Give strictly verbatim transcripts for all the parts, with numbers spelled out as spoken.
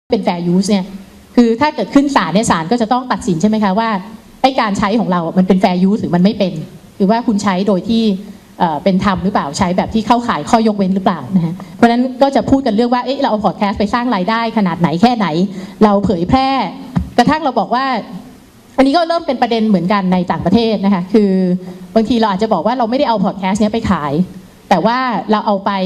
เป็น fair use เนี่ยคือถ้าเกิดขึ้นศาลเนี่ยศาลก็จะต้องตัดสินใช่ไหมคะว่าไอ้การใช้ของเรามันเป็น fair use หรือมันไม่เป็นหรือว่าคุณใช้โดยที่เป็นธรรมหรือเปล่าใช้แบบที่เข้าข่ายข้อยกเว้นหรือเปล่านะฮะเพราะฉะนั้นก็จะพูดกันเรื่องว่าเอ๊ะเราเอาพอดแคสต์ไปสร้างรายได้ขนาดไหนแค่ไหนเราเผยแพร่กระทั่งเราบอกว่าอันนี้ก็เริ่มเป็นประเด็นเหมือนกันในต่างประเทศนะคะคือบางทีเราอาจจะบอกว่าเราไม่ได้เอาพอดแคสต์นี้ไปขายแต่ว่าเราเอาไป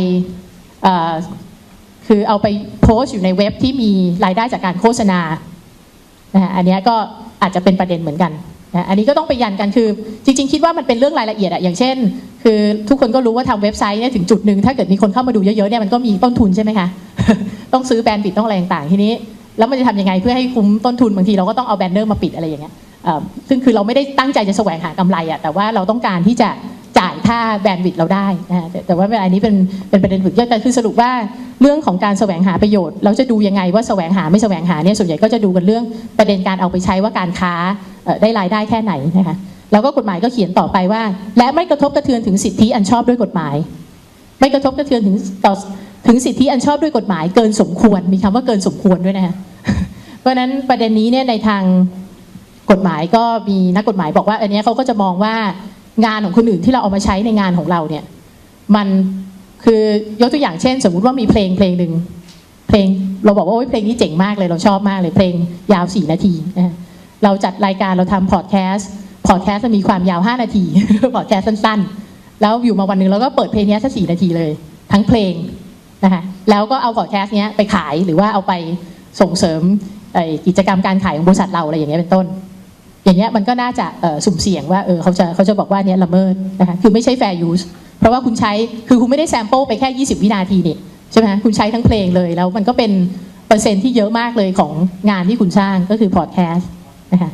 คือเอาไปโพสต์อยู่ในเว็บที่มีรายได้จากการโฆษณานะอันนี้ก็อาจจะเป็นประเด็นเหมือนกันนะอันนี้ก็ต้องไปยันกันคือจริงๆคิดว่ามันเป็นเรื่องรายละเอียดอะอย่างเช่นคือทุกคนก็รู้ว่าทำเว็บไซต์เนี่ยถึงจุดหนึ่งถ้าเกิดมีคนเข้ามาดูเยอะๆเนี่ยมันก็มีต้นทุนใช่ไหมคะ ต้องซื้อแบนด์วิดต์ต้องอะไรต่างๆทีนี้แล้วมันจะทำยังไงเพื่อให้คุ้มต้นทุนบางทีเราก็ต้องเอาแบนเนอร์มาปิดอะไรอย่างเงี้ยซึ่งคือเราไม่ได้ตั้งใจจะแสวงหากำไรอะแต่ว่าเราต้องการที่จะจ่ายค่าแบนด์วิดต์เราได้นะแต่ว่าอันนี้เป็นเป็นประเด็นฝึกยอดคือสรุปว่าเรื่องของการแสวงหาประโยชน์เราจะดูยังไงว่าแสวงหาไม่แสวงหาเนี่ยส่วนใหญ่ก็จะดูกันเรื่องประเด็นการเอาไปใช้ว่าการค้าได้รายได้แค่ไหนนะคะแล้วก็กฎหมายก็เขียนต่อไปว่าและไม่กระทบกระเทือนถึงสิทธิอันชอบด้วยกฎหมายไม่กระทบกระเทือนถึงต่อถึงสิทธิอันชอบด้วยกฎหมายเกินสมควรมีคำว่าเกินสมควรด้วยนะคะเพราะฉะนั้นประเด็นนี้เนี่ยในทางกฎหมายก็มีนักกฎหมายบอกว่าอันนี้เขาก็จะมองว่างานของคนอื่นที่เราเอามาใช้ในงานของเราเนี่ยมันคือยกตัวอย่างเช่นสมมุติว่ามีเพลงเพลงหนึ่งเพลงเราบอกว่าโอ้ยเพลงนี้เจ๋งมากเลยเราชอบมากเลยเพลงยาวสี่นาทีนะเราจัดรายการเราทำพอดแคสต์พอดแคสต์มีความยาวห้านาทีพอดแคสต์สั้นๆแล้วอยู่มาวันหนึ่งเราก็เปิดเพลงนี้สักสี่นาทีเลยทั้งเพลงนะคะแล้วก็เอาพอดแคสต์นี้ไปขายหรือว่าเอาไปส่งเสริมกิจกรรมการขายของบริษัทเราอะไรอย่างเงี้ยเป็นต้นอย่างเงี้ยมันก็น่าจะสุ่มเสี่ยงว่าเออเขาจะเขาจะบอกว่าเนี้ยละเมิดนะคะคือไม่ใช่ fair use เพราะว่าคุณใช้คือคุณไม่ได้แซมเปิลไปแค่ยี่สิบวินาทีนี่ใช่ไหมคุณใช้ทั้งเพลงเลยแล้วมันก็เป็นเปอร์เซ็นต์ที่เยอะมากเลยของงานที่คุณสร้างก็คือพอดแคสต์นะคะ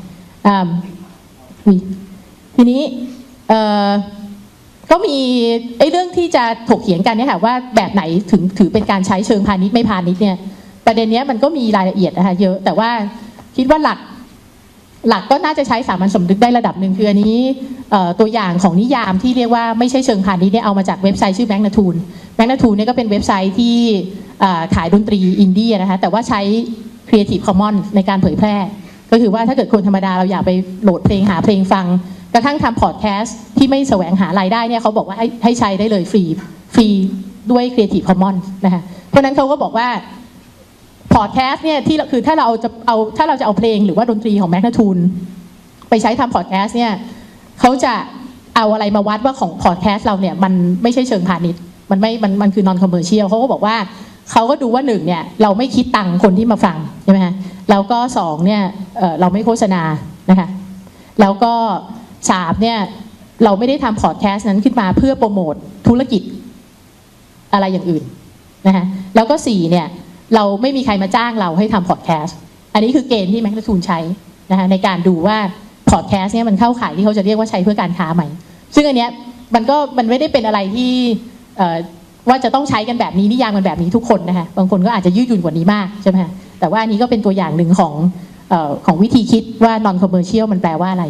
ทีนี้ก็มีไอ้เรื่องที่จะถกเถียงกันเนี่ยค่ะว่าแบบไหนถึงถือเป็นการใช้เชิงพาณิชย์ไม่พาณิชย์เนี่ยประเด็นนี้มันก็มีรายละเอียดนะคะเยอะแต่ว่าคิดว่าหลักหลักก็น่าจะใช้สามัญสำนึกได้ระดับหนึ่งคืออันนี้ตัวอย่างของนิยามที่เรียกว่าไม่ใช่เชิงพาณิชย์เนี่ยเอามาจากเว็บไซต์ชื่อแบงค์นาทูนแบงค์นาทูนเนี่ยก็เป็นเว็บไซต์ที่ขายดนตรีอินดี้นะคะแต่ว่าใช้ Creative Commons ในการเผยแพร่ก็คือว่าถ้าเกิดคนธรรมดาเราอยากไปโหลดเพลงหาเพลงฟังกระทั่งทำพอดแคสต์ที่ไม่แสวงหารายได้เนี่ยเขาบอกว่าให้ให้ใช้ได้เลยฟรีฟรีด้วย Creative Commons นะคะเพราะนั้นเขาก็บอกว่าพอดแคสต์เนี่ยที่คือถ้าเราจะเอาถ้าเราจะเอาเพลงหรือว่าดนตรีของแมกนาทูนไปใช้ทำพอดแคสต์เนี่ยเขาจะเอาอะไรมาวัดว่าของพอดแคสต์เราเนี่ยมันไม่ใช่เชิงพาณิชย์มันไม่มันมันคือ non commercial เขาก็บอกว่าเขาก็ดูว่าหนึ่งเนี่ยเราไม่คิดตังค์คนที่มาฟังใช่ไหมฮะแล้วก็สองเนี่ยเอ่อเราไม่โฆษณานะคะแล้วก็สามเนี่ยเราไม่ได้ทำพอดแคสต์นั้นขึ้นมาเพื่อโปรโมทธุรกิจอะไรอย่างอื่นนะคะแล้วก็สี่เนี่ยเราไม่มีใครมาจ้างเราให้ทำพอดแคสต์อันนี้คือเกณฑ์ที่แมกนาทูนใช้นะคะในการดูว่าพอดแคสต์เนี่ยมันเข้าข่ายที่เขาจะเรียกว่าใช้เพื่อการค้าไหมซึ่งอันเนี้ยมันก็มันไม่ได้เป็นอะไรที่ว่าจะต้องใช้กันแบบนี้นิยามกันแบบนี้ทุกคนนะคะบางคนก็อาจจะยืดหยุ่นกว่านี้มากใช่ไหมคะแต่ว่าอันนี้ก็เป็นตัวอย่างหนึ่งของของวิธีคิดว่า non commercial มันแปลว่าอะไร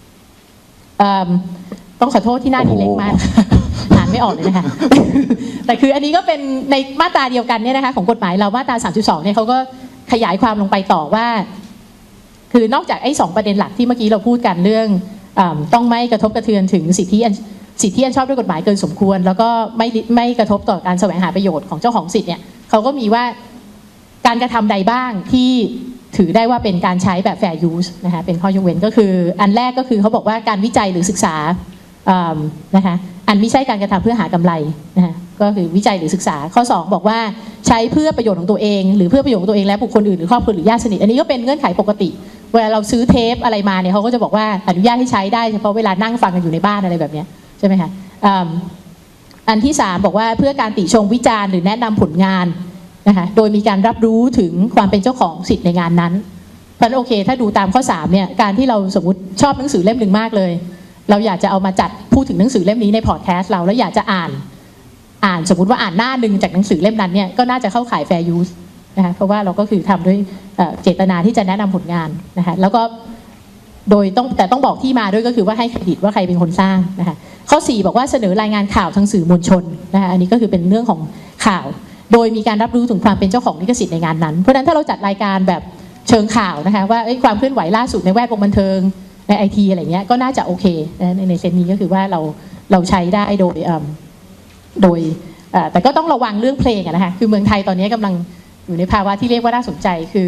ต้องขอโทษที่หน้านี้เล็กมากอ่านไม่ออกเลยนะคะแต่คืออันนี้ก็เป็นในมาตราเดียวกันเนี่ยนะคะของกฎหมายเรามาตรา สามจุดสอง เนี่ยเขาก็ขยายความลงไปต่อว่าคือนอกจากไอ้สองประเด็นหลักที่เมื่อกี้เราพูดกันเรื่องต้องไม่กระทบกระเทือนถึงสิทธิสิทธิอันชอบด้วยกฎหมายเกินสมควรแล้วก็ไม่ไม่กระทบต่อการแสวงหาประโยชน์ของเจ้าของสิทธิ์เนี่ยเขาก็มีว่าการกระทำใดบ้างที่ถือได้ว่าเป็นการใช้แบบ fair use นะคะเป็นข้อยกเว้นก็คืออันแรกก็คือเขาบอกว่าการวิจัยหรือศึกษานะคะอันไม่ใช่การกระทำเพื่อหากำไรนะคะก็คือวิจัยหรือศึกษาข้อสองบอกว่าใช้เพื่อประโยชน์ของตัวเองหรือเพื่อประโยชน์ของตัวเองและบุคคลอื่นหรือครอบครัวหรือญาติสนิทอันนี้ก็เป็นเงื่อนไขปกติเวลาเราซื้อเทปอะไรมาเนี่ยเขาก็จะบอกว่าอนุญาตให้ใช้ได้เฉพาะเวลานั่งฟังกันอยู่ในบ้านอะไรแบบนี้ใช่ไหมคะอันที่สามบอกว่าเพื่อการติชมวิจารณ์หรือแนะนำผลงานนะคะโดยมีการรับรู้ถึงความเป็นเจ้าของสิทธิ์ในงานนั้นเพราะฉะนั้นโอเคถ้าดูตามข้อสามเนี่ยการที่เราสมมติชอบหนังสือเล่มหนึ่งมากเลยเราอยากจะเอามาจัดพูดถึงหนังสือเล่มนี้ในพอดแคสต์เราแล้วอยากจะอ่านอ่านสมมติว่าอ่านหน้าหนึ่งจากหนังสือเล่มนั้นเนี่ยก็น่าจะเข้าข่าย fair use นะคะเพราะว่าเราก็คือทำด้วยเจตนาที่จะแนะนำผลงานนะคะแล้วก็โดยต้องแต่ต้องบอกที่มาด้วยก็คือว่าให้เครดิตว่าใครเป็นคนสร้างนะคะข้อสี่บอกว่าเสนอรายงานข่าวทางสื่อมวลชนนะคะอันนี้ก็คือเป็นเรื่องของข่าวโดยมีการรับรู้ถึงความเป็นเจ้าของลิขสิทธิ์ในงานนั้นเพราะฉะนั้นถ้าเราจัดรายการแบบเชิงข่าวนะคะว่าความเคลื่อนไหวล่าสุดในแวดวงบันเทิงในไอทีอะไรเงี้ยก็น่าจะโอเคนะในเซนนี้ก็คือว่าเราเราใช้ได้โดยโดยแต่ก็ต้องระวังเรื่องเพลงนะคะคือเมืองไทยตอนนี้กำลังอยู่ในภาวะที่เรียกว่าน่าสนใจคือ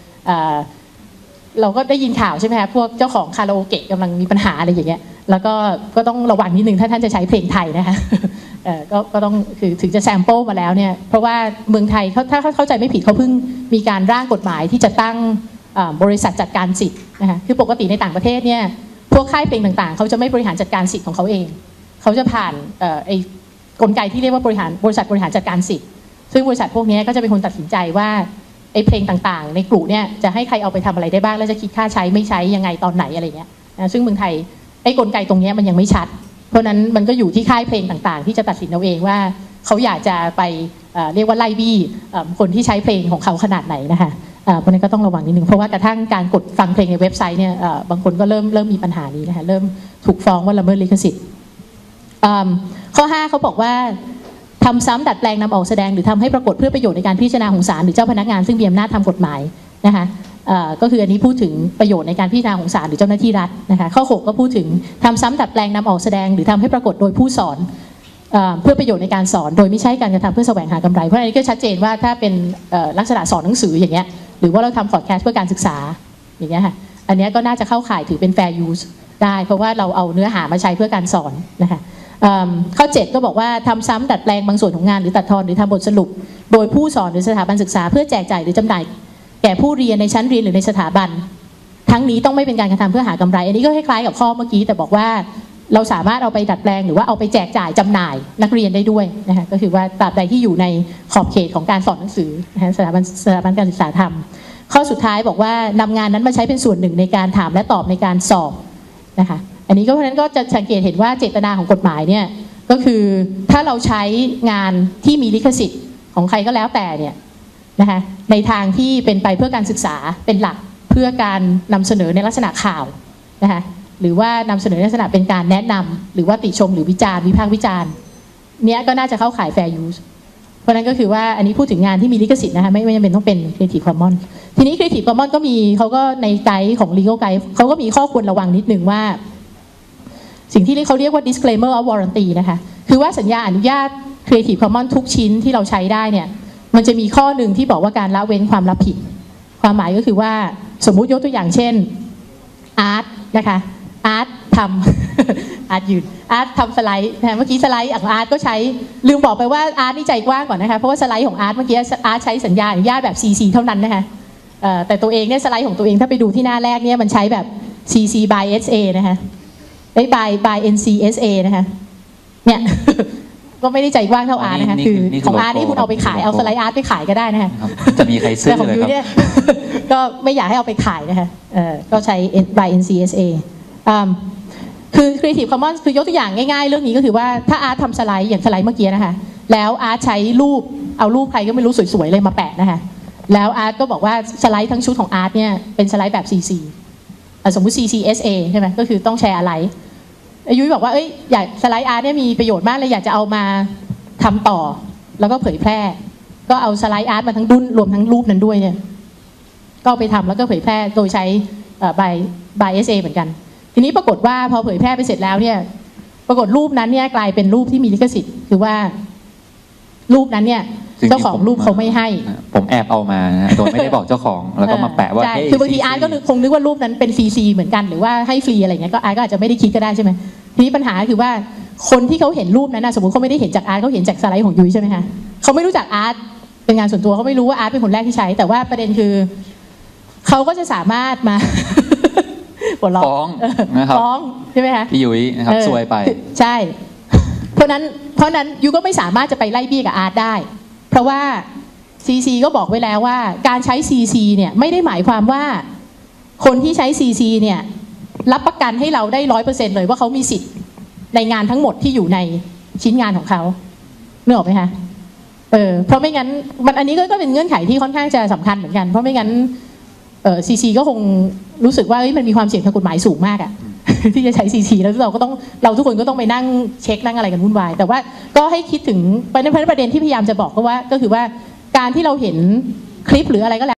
เราก็ได้ยินข่าวใช่ไหมคะพวกเจ้าของคาราโอเกะกำลังมีปัญหาอะไรอย่างเงี้ยแล้วก็ก็ต้องระวังนิดนึงถ้าท่านจะใช้เพลงไทยนะคะก็ก็ต้องคือถึงจะแซมเปิลมาแล้วเนี่ยเพราะว่าเมืองไทยเขาถ้าเข้าใจไม่ผิดเขาเพิ่งมีการร่างกฎหมายที่จะตั้งบริษัทจัดการสิทธิ์นะคะคือปกติในต่างประเทศเนี่ยพวกค่ายเพลงต่างๆเขาจะไม่บริหารจัดการสิทธิ์ของเขาเองเขาจะผ่านไอ้กลไกที่เรียกว่าบริหารบริษัทบริหารจัดการสิทธิ์ซึ่งบริษัทพวกนี้ก็จะเป็นคนตัดสินใจว่าไอ้เพลงต่างๆในกลุ่มเนี่ยจะให้ใครเอาไปทำอะไรได้บ้างแล้วจะคิดค่าใช้ไม่ใช้ยังไงตอนไหนอะไรเงี้ยนะซึ่งเมืองไทยไอ้กลไกตรงนี้มันยังไม่ชัดเพราะนั้นมันก็อยู่ที่ค่ายเพลงต่างๆที่จะตัดสินเอาเองว่าเขาอยากจะไปเรียกว่าไล่บี้คนที่ใช้เพลงของเขาขนาดไหนนะคะเพราะนั้นก็ต้องระวังนิดนึงเพราะว่ากระทั่งการกดฟังเพลงในเว็บไซต์เนี่ยบางคนก็เริ่มเริ่มมีปัญหานี้นะคะเริ่มถูกฟ้องว่าละเมิดลิขสิทธิ์ข้อห้าเขาบอกว่าทำซ้ำดัดแปลงนำออกแสดงหรือทำให้ปรากฏเพื่อประโยชน์ในการพิจารณาของศาลหรือเจ้าพนักงานซึ่งมีอำนาจทำกฎหมายนะคะก็คืออันนี้พูดถึงประโยชน์ในการพิจารณาของศาลหรือเจ้าหน้าที่รัฐนะคะข้อหกก็พูดถึงทำซ้ำดัดแปลงนำออกแสดงหรือทำให้ปรากฏโดยผู้สอนเพื่อประโยชน์ในการสอนโดยไม่ใช่การกระทำเพื่อแสวงหากำไรเพราะอันนี้ก็ชัดเจนว่าถ้าเป็นลักษณะสอนหนังสืออย่างเงี้ยหรือว่าเราทำพอดแคสต์เพื่อการศึกษาอย่างเงี้ยค่ะอันนี้ก็น่าจะเข้าข่ายถือเป็น fair use ได้เพราะว่าเราเอาเนื้อหามาใช้เพื่อการสอนนะคะข้อเจ็ดก็บอกว่าทำซ้ำดัดแปลงบางส่วนของงานหรือตัดทอนหรือทำบทสรุปโดยผู้สอนหรือสถาบันศึกษาเพื่อแจกจ่ายหรือจำหน่ายแก่ผู้เรียนในชั้นเรียนหรือในสถาบันทั้งนี้ต้องไม่เป็นการกระทำเพื่อหากำไรอันนี้ก็คล้ายๆกับข้อเมื่อกี้แต่บอกว่าเราสามารถเอาไปดัดแปลงหรือว่าเอาไปแจกจ่ายจำหน่ายนักเรียนได้ด้วยนะคะก็คือว่าตราบใดที่อยู่ในขอบเขตของการสอนหนังสือนะคะสถาบันสถาบันการศึกษาทำข้อสุดท้ายบอกว่านำงานนั้นมาใช้เป็นส่วนหนึ่งในการถามและตอบในการสอบนะคะอันนี้ก็เพราะฉะนั้นก็จะสังเกตเห็นว่าเจตนาของกฎหมายเนี่ยก็คือถ้าเราใช้งานที่มีลิขสิทธิ์ของใครก็แล้วแต่เนี่ยนะคะในทางที่เป็นไปเพื่อการศึกษาเป็นหลักเพื่อการนำเสนอในลักษณะข่าวนะคะหรือว่านำเสนอในลักษณะเป็นการแนะนำหรือว่าติชมหรือวิจารณ์วิพากษ์วิจารณ์เนี้ยก็น่าจะเข้าข่าย fair use เพราะนั้นก็คือว่าอันนี้พูดถึงงานที่มีลิขสิทธิ์นะคะไม่ไม่จำเป็นต้องเป็น Creative Commons ทีนี้ Creative Commons ก็มีเขาก็ในไกด์ของ Legal Guide เขาก็มีข้อควรระวังนิดนึงว่าสิ่งที่เขาเรียกว่า disclaimer of warranty นะคะคือว่าสัญญาอนุญาต Creative Commons ทุกชิ้นที่เราใช้ได้เนี่ยมันจะมีข้อหนึ่งที่บอกว่าการละเว้นความรับผิดความหมายก็คือว่าสมมุติยกตัวอย่างเช่นอาร์ตนะคะอาร์ตทำอาร์ตยืนอาร์ตทำสไลด์นะเมื่อกี้สไลด์ของอาร์ตก็ใช้ลืมบอกไปว่าอาร์ตนี่ใจกว้างก่อนนะคะเพราะว่าสไลด์ของอาร์ตเมื่อกี้อาร์ตใช้สัญญาอนุญาตแบบ ซี ซี เท่านั้นนะคะแต่ตัวเองเนี่ยสไลด์ของตัวเองถ้าไปดูที่หน้าแรกเนี่ยมันใช้แบบ ซี ซี by เอส เอ นะคะไอ้ by by เอ็น ซี เอส เอ นะคะเนี่ยก็ไม่ได้ใจกว้างเท่าอาร์ตนะคะคือของอาร์ตนี่คุณเอาไปขายเอาสไลด์อาร์ตไปขายก็ได้นะคะจะมีใครซื้อเลยครับแต่ของยูเนี่ยก็ไม่อยากให้เอาไปขายนะคะก็ใช้ by เอ็น ซี เอส เอ คือ Creative Commons คือยกตัวอย่างง่ายๆเรื่องนี้ก็คือว่าถ้าอาร์ตทำสไลด์อย่างสไลด์เมื่อกี้นะคะแล้วอาร์ตใช้รูปเอารูปใครก็ไม่รู้สวยๆเลยมาแปะนะคะแล้วอาร์ตก็บอกว่าสไลด์ทั้งชุดของอาร์ตเนี่ยเป็นสไลด์แบบ ซี ซี สมมุติ ซี ซี เอส เอ ใช่ไหมก็คือต้องแชร์อะไรยุ้ยบอกว่าเอ้ยอยากสไลด์อาร์ตเนี่ยมีประโยชน์มากเลยอยากจะเอามาทำต่อแล้วก็เผยแพร่ก็เอาสไลด์อาร์ตมาทั้งดุนรวมทั้งรูปนั้นด้วยเนี่ยก็ไปทำแล้วก็เผยแพร่โดยใช้ by by เอส เอ เหมือนกันทีนี้ปรากฏว่าพอเผยแพร่ไปเสร็จแล้วเนี่ยปรากฏรูปนั้นเนี่ยกลายเป็นรูปที่มีลิขสิทธิ์คือว่ารูปนั้นเนี่ยเจ้าของรูปเขาไม่ให้ผมแอบเอามาโดยไม่ได้บอกเจ้าของแล้วก็มาแปะว่าคือบางทีอาร์ตก็คงนึกว่ารูปนั้นเป็น ซี ซี เหมือนกันหรือว่าให้ฟรีอะไรเงี้ยก็อาร์ตก็อาจจะไม่ได้คิดก็ได้ใช่ไหมทีนี้ปัญหาคือว่าคนที่เขาเห็นรูปนั้นนะสมมติเขาไม่ได้เห็นจากอาร์ตเขาเห็นจากสไลด์ของยุ้ยใช่ไหมคะเขาไม่รู้จักอาร์ตเป็นงานส่วนตัวเขาไม่รู้ว่าอาร์ตเป็นคนแรกที่ใช้แต่ว่าประเด็นคือเขาก็จะสามารถมาฟ้องนะครับฟ้องใช่ไหมคะพี่ยุ้ยนะครับซวยไปใช่เพราะนั้นเพราะนั้นยูก็ไม่สามารถจะไปไล่บี้กับอาร์ตได้เพราะว่า ซี ซี ก็บอกไว้แล้วว่าการใช้ ซี ซี เนี่ยไม่ได้หมายความว่าคนที่ใช้ ซี ซี เนี่ยรับประกันให้เราได้ ร้อยเปอร์เซ็นต์ เลยว่าเขามีสิทธิ์ในงานทั้งหมดที่อยู่ในชิ้นงานของเขานึกออกไหมคะเออเพราะไม่งั้นมันอันนี้ก็เป็นเงื่อนไขที่ค่อนข้างจะสำคัญเหมือนกันเพราะไม่งั้นเออ ซี ซี ก็คงรู้สึกว่ามันมีความเสี่ยงทางกฎหมายสูงมากอ่ะที่จะใช้ ซี ที แล้วเราก็ต้องเราทุกคนก็ต้องไปนั่งเช็คนั่งอะไรกันวุ่นวายแต่ว่าก็ให้คิดถึงประเด็นประเด็นที่พยายามจะบอกก็ว่าก็คือว่าการที่เราเห็นคลิปหรืออะไรก็แล้ว